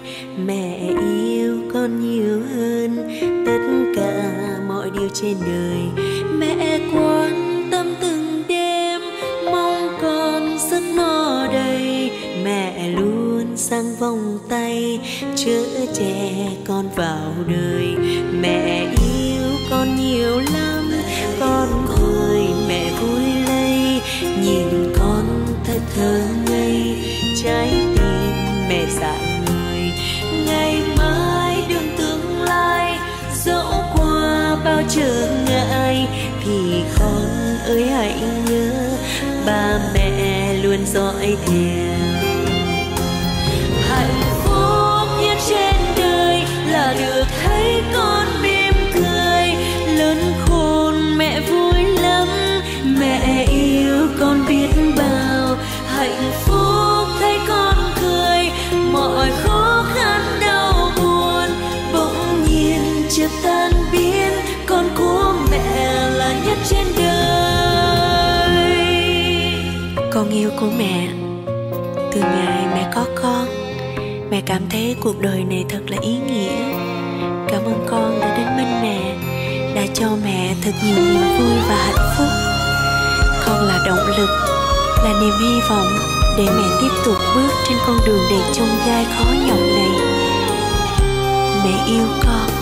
mẹ yêu con nhiều hơn tất cả mọi điều trên đời. Mẹ quan tâm từng đêm, mong con giấc no đầy. Mẹ luôn sang vòng tay chở che con vào đời. Mẹ yêu con nhiều lắm, con cười mẹ vui lây. Nhìn con thật thơ ngây, trái tim mẹ dại người. Ngày mai đường tương lai dẫu qua bao trở ngại, thì con ơi hãy nhớ ba mẹ luôn dõi theo. Hạnh phúc nhất trên đời là được thấy con mỉm cười. Lớn khôn mẹ vui lắm, mẹ yêu con biết bao. Hạnh phúc thấy con cười, mọi khó khăn đau buồn bỗng nhiên chợt tan biến. Con của mẹ là nhất trên đời. Con yêu của mẹ, từ ngày mẹ có con, mẹ cảm thấy cuộc đời này thật là ý nghĩa. Cảm ơn con đã đến bên mẹ, đã cho mẹ thật nhiều niềm vui và hạnh phúc. Con là động lực, là niềm hy vọng để mẹ tiếp tục bước trên con đường đầy chông gai khó nhọc này. Mẹ yêu con.